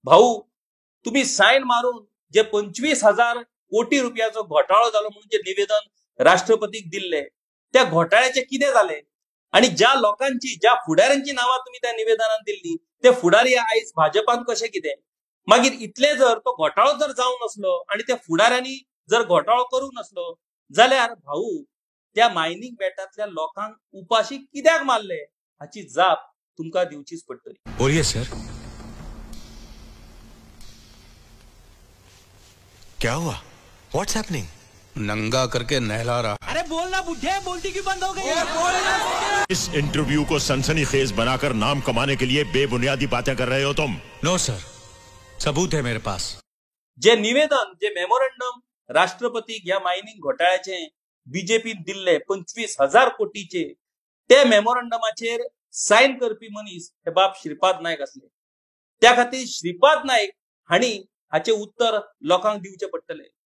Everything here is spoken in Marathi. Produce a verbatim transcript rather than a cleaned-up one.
भाऊ, तुम्ही साइन मारून जे पंचवीस हजार कोटी रुपयाचो घोटाळो झालो म्हणून जे निवेदन राष्ट्रपतीक दिल्ले त्या घोटाळ्याचे कितें जाले आणि ज्या लोकांची ज्या फुडाऱ्यांची नावां तुम्ही त्या निवेदनात दिल्ली ते फुडारी आयज भाजपान कशे कितें मागीर इतले जर तो घोटाळो जर जावन नसलो आणि त्या फुडाऱ्यांनी जर घोटाळो करूं नसलो जाल्यार भाऊ त्या मायनिंग बेटातल्या लोकांक उपाशी कित्याक मारले हाची जाप तुमकां दिवचीच पडटली. बोलिए सर. क्या हुआ? What's happening? नंगा करके नहला रहा. अरे बोलना बुढ़े, बोलती क्यों बंद हो गई? इस इंटरव्यू को सनसनीखेज बनाकर नाम कमाने के लिए बेबुनियादी बातें कर रहे हो तुम. नो सर, सबूत है मेरे पास. जे निवेदन जे मेमोरंडम राष्ट्रपतीक या मायनिंग घोटाळ्याचे बीजेपीन दिल्ले पंचवीस हजार कोटीचे त्या मेमोरंडमाचेर साइन करपी मनीस हे बाब श्रीपाद नायक असले. त्या खातीर श्रीपाद नायक हांणी हाचे उत्तर लोकांक दिवचे पडटले.